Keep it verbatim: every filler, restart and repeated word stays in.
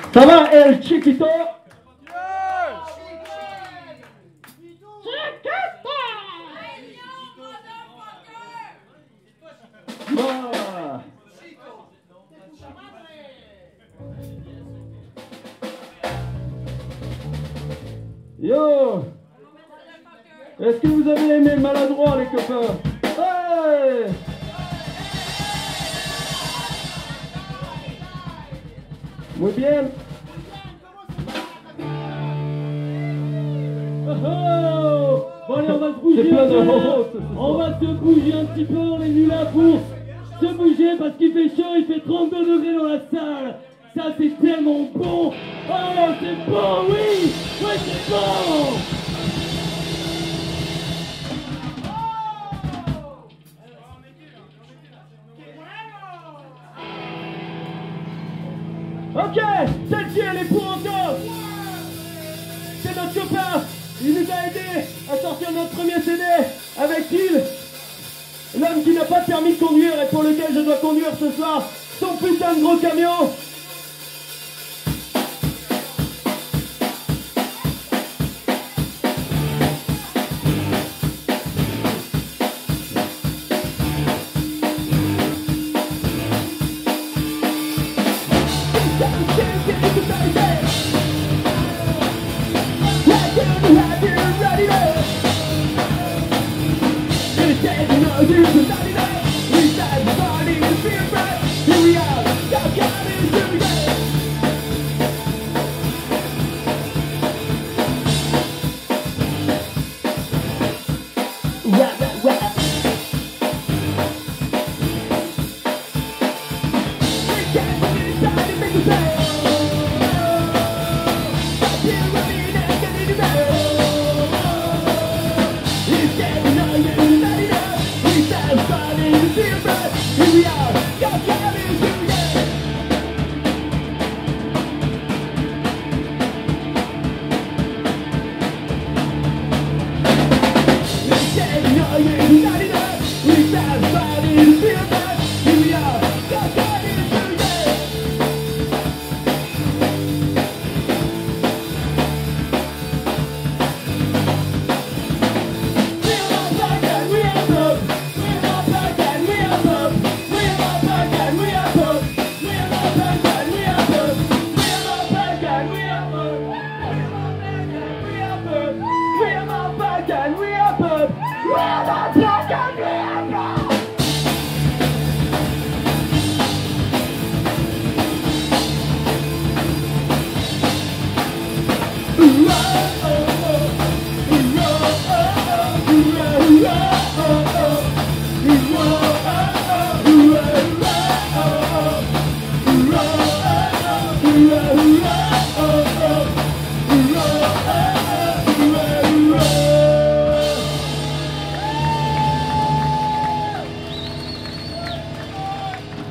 Ça va, El Chiquito? Ah. Yo! Est-ce que vous avez aimé le maladroit, les copains? Hey! Muy bien. Oh oh. Bon allez, on va se bouger un peu. On va se bouger un petit peu, on est venus là pour se bouger parce qu'il fait chaud, il fait trente-deux degrés dans la salle. Ça c'est tellement bon. Oh c'est bon, oui. Oui c'est bon. Ok, celle-ci elle est pour encore. C'est notre copain. Il nous a aidé à sortir notre premier C D. Avec il, l'homme qui n'a pas de permis de conduire et pour lequel je dois conduire ce soir son putain de gros camion. Run!